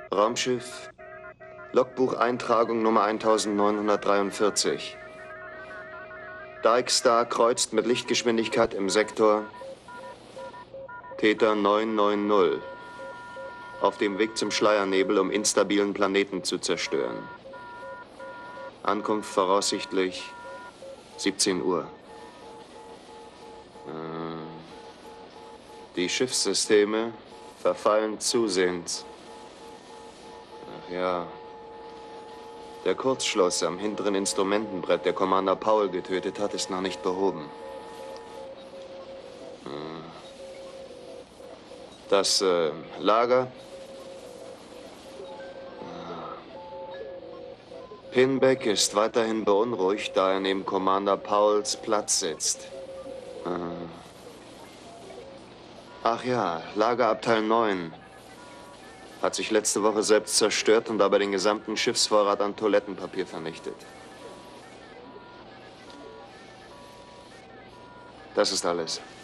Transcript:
Raumschiff, Logbuch Eintragung Nummer 1943. Darkstar kreuzt mit Lichtgeschwindigkeit im Sektor Theta 990 auf dem Weg zum Schleiernebel, um instabilen Planeten zu zerstören. Ankunft voraussichtlich 17 Uhr. Die Schiffssysteme verfallen zusehends. Ach ja. Der Kurzschluss am hinteren Instrumentenbrett, der Commander Paul getötet hat, ist noch nicht behoben. Das Lager. Pinback ist weiterhin beunruhigt, da er neben Commander Pauls Platz sitzt. Ach ja, Lagerabteil 9 hat sich letzte Woche selbst zerstört und dabei den gesamten Schiffsvorrat an Toilettenpapier vernichtet. Das ist alles.